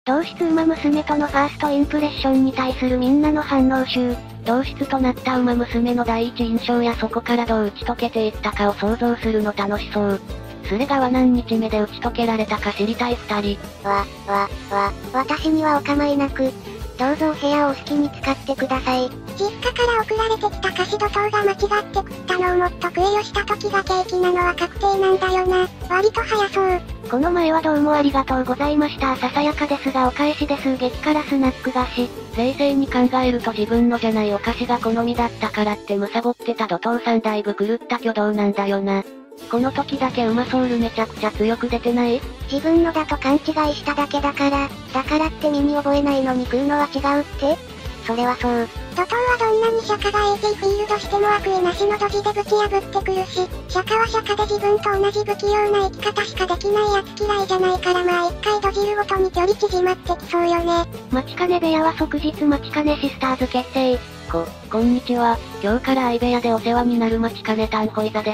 同室馬娘とのファーストインプレッションに対するみんなの反応集。同室となった馬娘の第一印象やそこからどう打ち解けていったかを想像するの楽しそう。スレがは何日目で打ち解けられたか知りたい二人。 私にはお構いなく。どうぞお部屋をお好きに使ってください。実家から送られてきた菓子土糖が間違って食ったのをもっと食えよした時がケーキなのは確定なんだよな。割と早そう。 この前はどうもありがとうございました。ささやかですがお返しです。激辛スナック菓子。冷静に考えると自分のじゃないお菓子が好みだったからって貪ってた土糖さんだいぶ狂った挙動なんだよな。この時だけうまソウルめちゃくちゃ強く出てない？ 自分のだと勘違いしただけだからって耳覚えないのに食うのは違うって？それはそう。土糖はどんなに釈迦が AT フィールドしても悪意なしのドジでぶち破ってくるし、釈迦は釈迦で自分と同じ不器用な生き方しかできないやつ嫌いじゃないからまあ一回ドジるごとに距離縮まってきそうよね。 待ちかね部屋は即日待ちかねシスターズ結成。こんにちは。今日から相部屋でお世話になる待ちかねタンホイザです。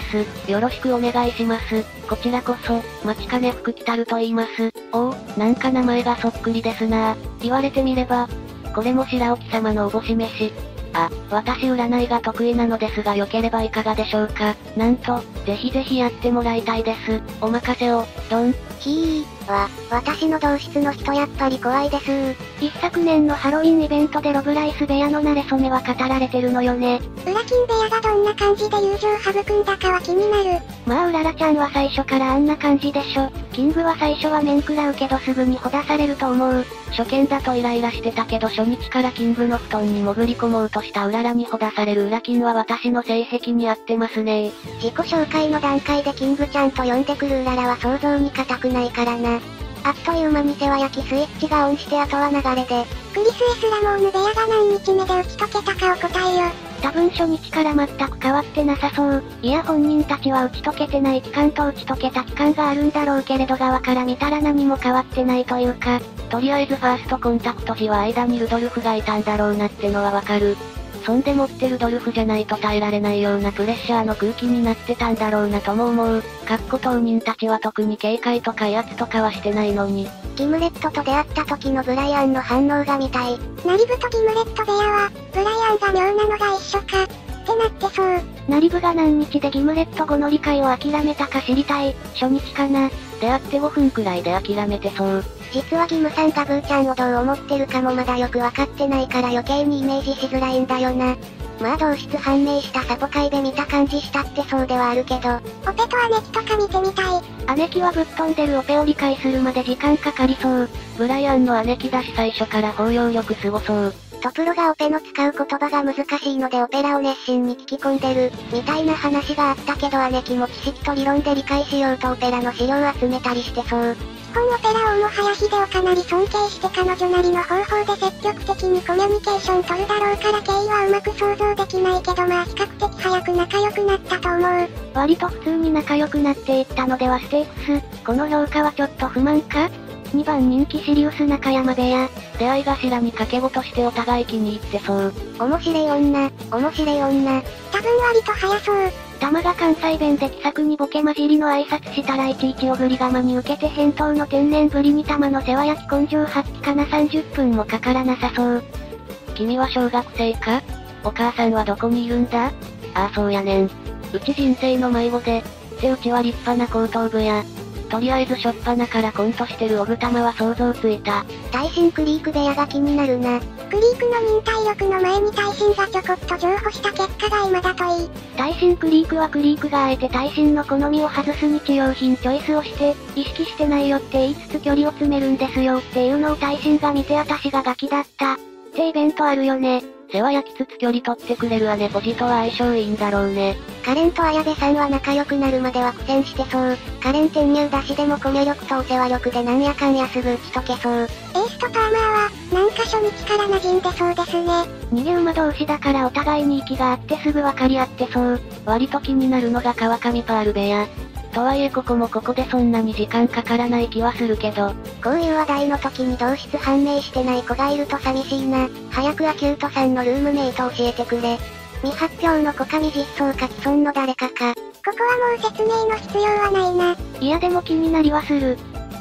よろしくお願いします。こちらこそ、待ちかね福来たると言います。おお、なんか名前がそっくりですなぁ。言われてみれば、これも白沖様のおぼし飯。私占いが得意なのですが良ければいかがでしょうか。なんと、ぜひぜひやってもらいたいです。お任せを、ドン。 私の同室の人やっぱり怖いです。 一昨年のハロウィンイベントでロブライス部屋の馴れ初めは語られてるのよね。 ウラキン部屋がどんな感じで友情育んだかは気になる。 まあうららちゃんは最初からあんな感じでしょ。キングは最初は面食らうけどすぐにほだされると思う。初見だとイライラしてたけど初日からキングの布団に潜り込もうとしたうららにほだされるウラキンは私の性癖に合ってますね。 自己紹介の段階でキングちゃんと呼んでくるうららは想像に難くないからな。あっという間に世話焼きスイッチがオンしてあとは流れで。クリス・エスラモーヌ部屋が何日目で打ち解けたかを答えよ。 多分初日から全く変わってなさそう。いや本人たちは打ち解けてない期間と打ち解けた期間があるんだろうけれど側から見たら何も変わってないというか、とりあえずファーストコンタクト時は間にルドルフがいたんだろうなってのはわかる。そんでもってルドルフじゃないと耐えられないようなプレッシャーの空気になってたんだろうなとも思う。当人たちは特に警戒とか威圧とかはしてないのに。 ギムレットと出会った時のブライアンの反応が見たい。ナリブとギムレット部屋は、ブライアンが妙なのが一緒か、ってなってそう。 ナリブが何日でギムレット後の理解を諦めたか知りたい。初日かな。出会って5分くらいで諦めてそう。 実はギムさんがブーちゃんをどう思ってるかもまだよくわかってないから余計にイメージしづらいんだよな。まあ同室判明したサポ会で見た感じしたってそうではあるけど、オペと姉貴とか見てみたい。 姉貴はぶっ飛んでるオペを理解するまで時間かかりそう。ブライアンの姉貴だし最初から包容力すごそう。 トプロがオペの使う言葉が難しいのでオペラを熱心に聞き込んでる、みたいな話があったけど姉貴も知識と理論で理解しようとオペラの資料を集めたりしてそう。基本オペラ王も林秀をかなり尊敬して彼女なりの方法で積極的にコミュニケーション取るだろうから経緯はうまく想像できないけどまあ比較的早く仲良くなったと思う。 割と普通に仲良くなっていったのではステークス。この評価はちょっと不満か？ 2 番人気シリウス中山部屋。出会い頭に掛け事してお互い気に入ってそう。 面白い女。多分割と早そう。 玉が関西弁で気さくにボケ混じりの挨拶したらいちいちおぶり釜に受けて返答の天然ぶりに玉の世話焼き根性発揮かな30分もかからなさそう。君は小学生か？お母さんはどこにいるんだ？ああそうやねん。うち人生の迷子で、うちは立派な高等部や。とりあえずしょっぱなからコントしてるオブ玉は想像ついた。 耐震クリーク部屋が気になるな。クリークの忍耐力の前に耐震がちょこっと譲歩した結果が今だといい。 耐震クリークはクリークがあえて耐震の好みを外す日用品チョイスをして、意識してないよって言いつつ距離を詰めるんですよっていうのを耐震が見て私がガキだった。ってイベントあるよね。世話焼きつつ距離取ってくれる姉ポジとは相性いいんだろうね。 カレンと綾部さんは仲良くなるまでは苦戦してそう。カレン転入出しでもコミュ力とお世話力でなんやかんやすぐ打ち解けそう。エースとパーマーは、なんか初日から馴染んでそうですね。 逃げ馬同士だからお互いに息があってすぐ分かり合ってそう。割と気になるのが川上パール部屋。とはいえここもここでそんなに時間かからない気はするけど。 こういう話題の時に同室判明してない子がいると寂しいな。早くアキュートさんのルームメイト教えてくれ。未発表の子か未実装か既存の誰かか。ここはもう説明の必要はないな。 いやでも気になりはする。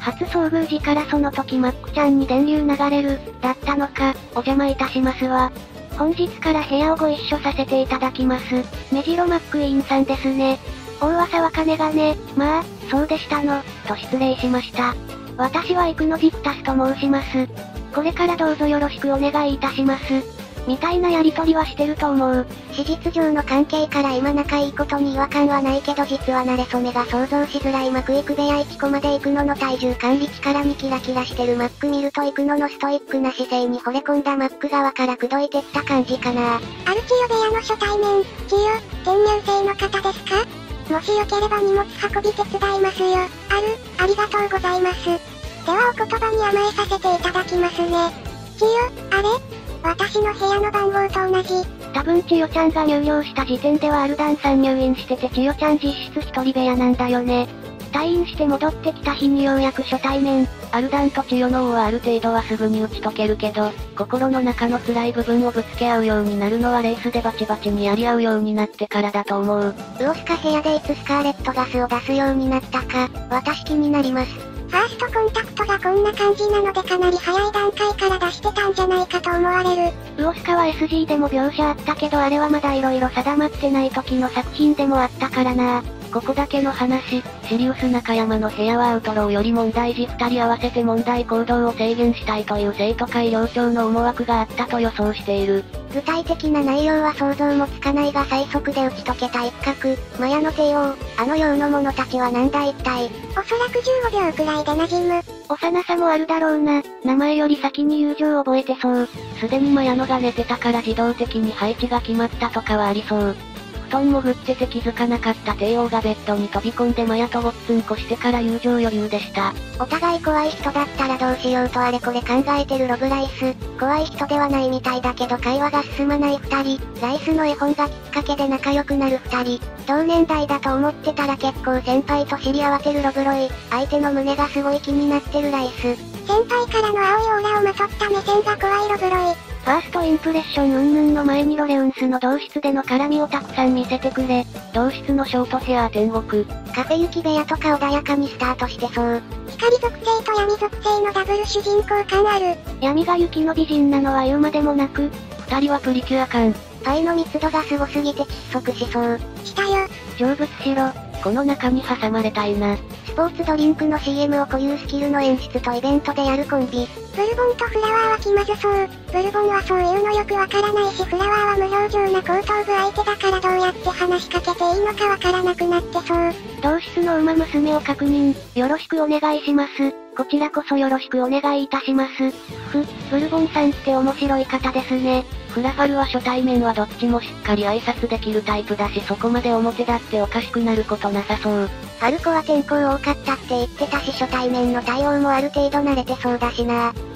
初遭遇時からその時マックちゃんに電流流れる、だったのか、お邪魔いたしますわ。本日から部屋をご一緒させていただきます。目白マックイーンさんですね。大噂は金がね、まあ、そうでしたの、と失礼しました。私はイクノジクタスと申します。これからどうぞよろしくお願いいたします。みたいなやりとりはしてると思う。 事実上の関係から今仲いいことに違和感はないけど実は慣れ初めが想像しづらいマクイク部屋1個まで行くのの体重管理力にキラキラしてるマック見ると行くののストイックな姿勢に惚れ込んだマック側から口説いてった感じかな。 アルチヨ部屋の初対面、チヨ、転入生の方ですか？もしよければ荷物運び手伝いますよ。ありがとうございます。ではお言葉に甘えさせていただきますね。チヨ、あれ？私の部屋の番号と同じ。 多分千代ちゃんが入寮した時点ではアルダンさん入院してて千代ちゃん実質一人部屋なんだよね。退院して戻ってきた日にようやく初対面、アルダンと千代の王はある程度はすぐに打ち解けるけど、心の中の辛い部分をぶつけ合うようになるのはレースでバチバチにやり合うようになってからだと思う。 ウオスカ部屋でいつスカーレットガスを出すようになったか、私気になります。 ファーストコンタクトがこんな感じなのでかなり早い段階から出してたんじゃないかと思われる。 ウオスカは SG でも描写あったけどあれはまだ色々定まってない時の作品でもあったからな。ここだけの話、シリウス中山の部屋はアウトローより問題児2人合わせて問題行動を制限したいという生徒会寮長の思惑があったと予想している。 具体的な内容は想像もつかないが最速で打ち解けた一角、マヤの帝王、あの世の者たちはなんだ一体。 おそらく15秒くらいで馴染む。 幼さもあるだろうな。名前より先に友情を覚えてそう。すでにマヤノが寝てたから自動的に配置が決まったとかはありそう。布団も振ってて気づかなかった帝王がベッドに飛び込んでマヤとごっつんこしてから友情余裕でした。 お互い怖い人だったらどうしようとあれこれ考えてるロブライス。怖い人ではないみたいだけど会話が進まない二人。ライスの絵本がきっかけで仲良くなる二人。同年代だと思ってたら結構先輩と知り合わてるロブロイ。相手の胸がすごい気になってるライス。 先輩からの青いオーラをまとった目線が怖いロブロイ。 ファーストインプレッション云々の前にロレウンスの同室での絡みをたくさん見せてくれ。同室のショートヘア天国。 カフェ行き部屋とか穏やかにスタートしてそう。 光属性と闇属性のダブル主人公感ある。 闇が雪の美人なのは言うまでもなく、二人はプリキュア感。 パイの密度がすごすぎて窒息しそう。 したよ。 成仏しろ。この中に挟まれたいな。 スポーツドリンクの CM を固有スキルの演出とイベントでやるコンビ。 ブルボンとフラワーは気まずそう。ブルボンはそういうのよくわからないしフラワーは無表情な後頭部相手だからどうやって話しかけていいのかわからなくなってそう。 同室の馬娘を確認、よろしくお願いします。こちらこそよろしくお願いいたします。ブルボンさんって面白い方ですね。フラファルは初対面はどっちもしっかり挨拶できるタイプだしそこまで表だっておかしくなることなさそう。 ファルコは転校多かったって言ってたし初対面の対応もある程度慣れてそうだしな。